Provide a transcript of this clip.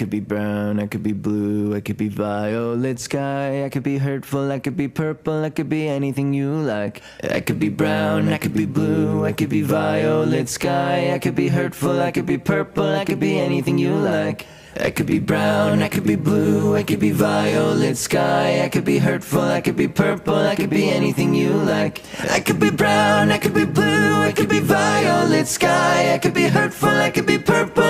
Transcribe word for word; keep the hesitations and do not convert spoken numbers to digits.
could be brown, I could be blue, I could be violet sky, I could be hurtful, I could be purple, I could be anything you like. I could be brown, I could be blue, I could be violet sky, I could be hurtful, I could be purple, I could be anything you like. I could be brown, I could be blue, I could be violet sky, I could be hurtful, I could be purple, I could be anything you like. I could be brown, I could be blue, I could be violet sky, I could be hurtful, I could be purple,